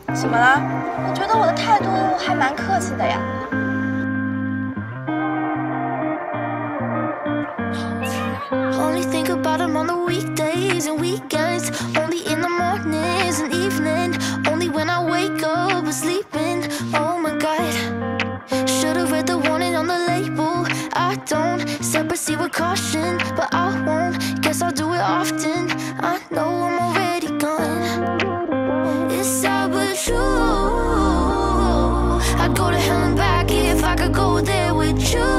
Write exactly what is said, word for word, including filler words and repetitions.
怎么了？我觉得我的态度还蛮客气的呀。 Only think about him on the weekdays and weekends. Only in the mornings and evening. Only when I wake up or sleeping. Oh my God. Should've read the warning on the label. I don't set proceed with caution, but I won't. Guess I'll do it often. I know I'm already gone. It's sad but true. I'd go to hell and back if I could go there with you.